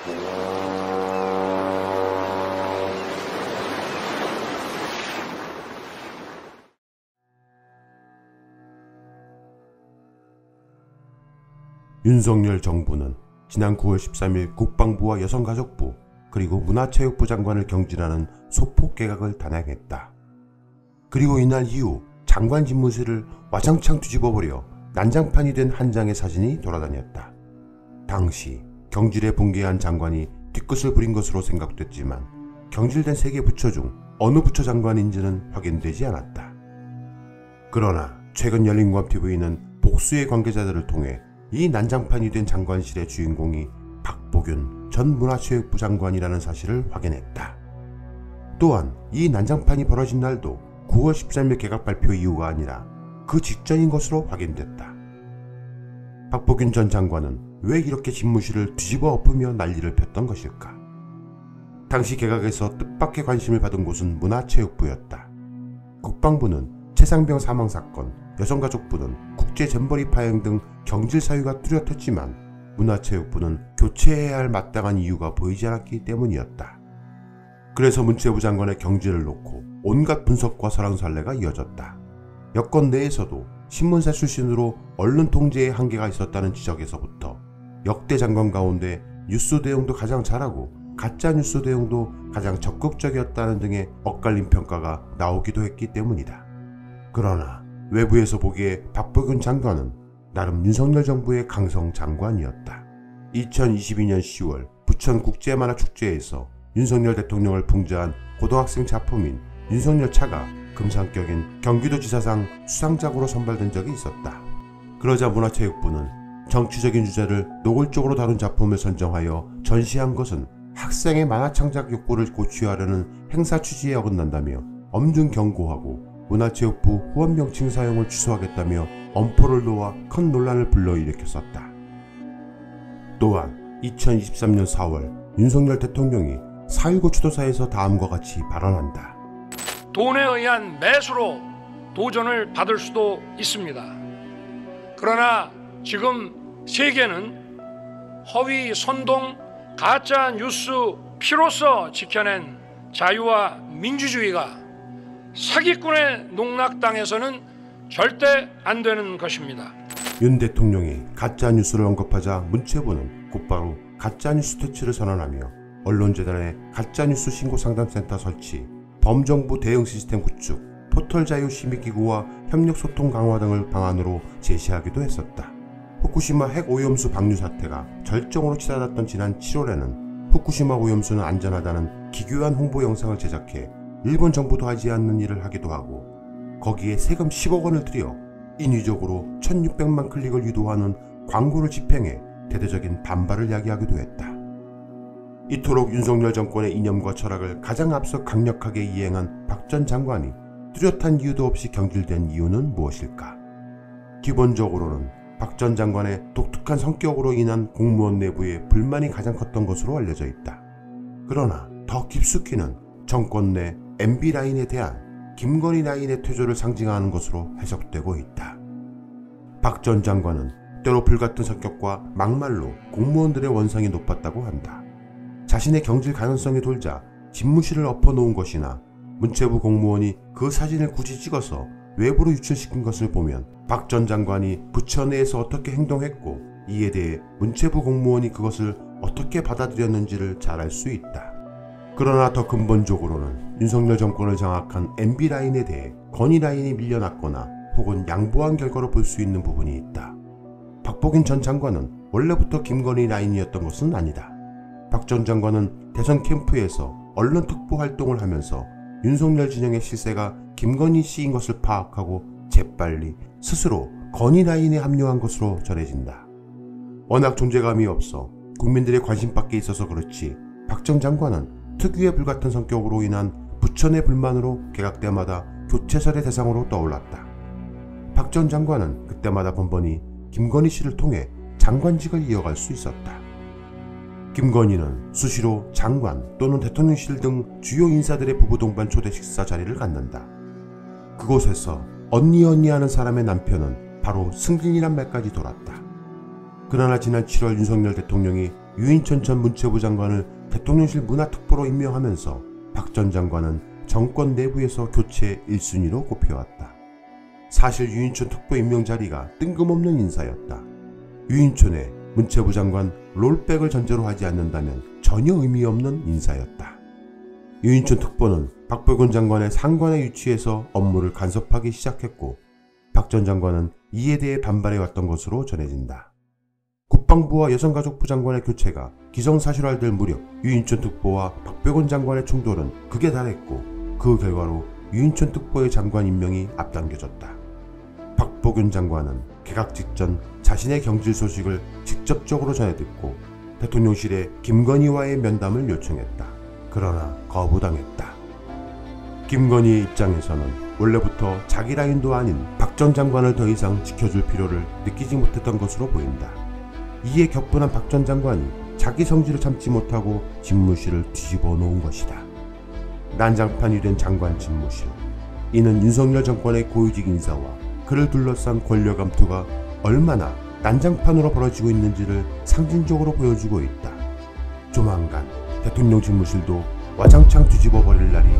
윤석열 정부는 지난 9월 13일 국방부와 여성가족부 그리고 문화체육부 장관을 경질하는 소폭 개각을 단행했다. 그리고 이날 이후 장관 집무실을 와장창 뒤집어버려 난장판이 된 한 장의 사진이 돌아다녔다. 당시 경질에 붕괴한 장관이 뒤끝을 부린 것으로 생각됐지만 경질된 3개 부처 중 어느 부처 장관인지는 확인되지 않았다. 그러나 최근 열린공감TV는 복수의 관계자들을 통해 이 난장판이 된 장관실의 주인공이 박보균 전 문화체육부 장관이라는 사실을 확인했다. 또한 이 난장판이 벌어진 날도 9월 13일 개각 발표 이후가 아니라 그 직전인 것으로 확인됐다. 박보균 전 장관은 왜 이렇게 집무실을 뒤집어 엎으며 난리를 폈던 것일까? 당시 개각에서 뜻밖의 관심을 받은 곳은 문화체육부였다. 국방부는 최상병 사망사건, 여성가족부는 국제 잼버리 파행 등 경질 사유가 뚜렷했지만 문화체육부는 교체해야 할 마땅한 이유가 보이지 않았기 때문이었다. 그래서 문체부 장관의 경질을 놓고 온갖 분석과 설왕설래가 이어졌다. 여권 내에서도 신문사 출신으로 언론 통제에 한계가 있었다는 지적에서부터 역대 장관 가운데 뉴스 대응도 가장 잘하고 가짜 뉴스 대응도 가장 적극적이었다는 등의 엇갈린 평가가 나오기도 했기 때문이다. 그러나 외부에서 보기에 박보균 장관은 나름 윤석열 정부의 강성 장관이었다. 2022년 10월 부천국제만화축제에서 윤석열 대통령을 풍자한 고등학생 작품인 윤석열 차가 금상격인 경기도지사상 수상작으로 선발된 적이 있었다. 그러자 문화체육부는 정치적인 주제를 노골적으로 다룬 작품을 선정하여 전시한 것은 학생의 만화 창작 욕구를 고취하려는 행사 취지에 어긋난다며 엄중 경고하고 문화체육부 후원 명칭 사용을 취소하겠다며 엄포를 놓아 큰 논란을 불러일으켰었다. 또한 2023년 4월 윤석열 대통령이 4.19 추도사에서 다음과 같이 발언한다. 돈에 의한 매수로 도전을 받을 수도 있습니다. 그러나 지금 세계는 허위 선동 가짜 뉴스 피로써 지켜낸 자유와 민주주의가 사기꾼의 농락당해서는 절대 안 되는 것입니다. 윤 대통령이 가짜뉴스를 언급하자 문체부는 곧바로 가짜뉴스 퇴치를 선언하며 언론재단의 가짜뉴스 신고상담센터 설치, 범정부 대응 시스템 구축, 포털자유시민기구와 협력소통 강화 등을 방안으로 제시하기도 했었다. 후쿠시마 핵오염수 방류 사태가 절정으로 치닫았던 지난 7월에는 후쿠시마 오염수는 안전하다는 기괴한 홍보 영상을 제작해 일본 정부도 하지 않는 일을 하기도 하고 거기에 세금 10억 원을 들여 인위적으로 1600만 클릭을 유도하는 광고를 집행해 대대적인 반발을 야기하기도 했다. 이토록 윤석열 정권의 이념과 철학을 가장 앞서 강력하게 이행한 박 전 장관이 뚜렷한 이유도 없이 경질된 이유는 무엇일까? 기본적으로는 박 전 장관의 독특한 성격으로 인한 공무원 내부의 불만이 가장 컸던 것으로 알려져 있다. 그러나 더 깊숙이는 정권 내 MB 라인에 대한 김건희 라인의 퇴조를 상징하는 것으로 해석되고 있다. 박 전 장관은 때로 불같은 성격과 막말로 공무원들의 원성이 높았다고 한다. 자신의 경질 가능성이 돌자 집무실을 엎어놓은 것이나 문체부 공무원이 그 사진을 굳이 찍어서 외부로 유출시킨 것을 보면 박 전 장관이 부처 내에서 어떻게 행동했고 이에 대해 문체부 공무원이 그것을 어떻게 받아들였는지를 잘 알 수 있다. 그러나 더 근본적으로는 윤석열 정권을 장악한 MB라인에 대해 건희라인이 밀려났거나 혹은 양보한 결과로 볼 수 있는 부분이 있다. 박보균 전 장관은 원래부터 김건희 라인이었던 것은 아니다. 박 전 장관은 대선 캠프에서 언론 특보 활동을 하면서 윤석열 진영의 시세가 김건희 씨인 것을 파악하고 재빨리 스스로 건희 라인에 합류한 것으로 전해진다. 워낙 존재감이 없어 국민들의 관심 밖에 있어서 그렇지 박 전 장관은 특유의 불같은 성격으로 인한 부처 내 불만으로 개각 때마다 교체설의 대상으로 떠올랐다. 박 전 장관은 그때마다 번번이 김건희 씨를 통해 장관직을 이어갈 수 있었다. 김건희는 수시로 장관 또는 대통령실 등 주요 인사들의 부부 동반 초대 식사 자리를 갖는다. 그곳에서 언니 하는 사람의 남편은 바로 승진이란 말까지 돌았다. 그러나 지난 7월 윤석열 대통령이 유인천 전 문체부 장관을 대통령실 문화특보로 임명하면서 박 전 장관은 정권 내부에서 교체 1순위로 꼽혀왔다. 사실 유인천 특보 임명 자리가 뜬금없는 인사였다. 유인천의 문체부 장관 롤백을 전제로 하지 않는다면 전혀 의미 없는 인사였다. 유인천 특보는 박보균 장관의 상관에 위치해서 업무를 간섭하기 시작했고 박 전 장관은 이에 대해 반발해왔던 것으로 전해진다. 국방부와 여성가족부 장관의 교체가 기정사실화될 무렵 유인천 특보와 박보균 장관의 충돌은 극에 달했고 그 결과로 유인천 특보의 장관 임명이 앞당겨졌다. 박보균 장관은 개각 직전 자신의 경질 소식을 직접적으로 전해 듣고 대통령실에 김건희와의 면담을 요청했다. 그러나 거부당했다. 김건희의 입장에서는 원래부터 자기 라인도 아닌 박 전 장관을 더 이상 지켜줄 필요를 느끼지 못했던 것으로 보인다. 이에 격분한 박 전 장관이 자기 성질을 참지 못하고 집무실을 뒤집어 놓은 것이다. 난장판이 된 장관 집무실. 이는 윤석열 정권의 고위직 인사와 그를 둘러싼 권력 암투가 얼마나 난장판으로 벌어지고 있는지를 상징적으로 보여주고 있다. 조만간 대통령 집무실도 와장창 뒤집어 버릴 날이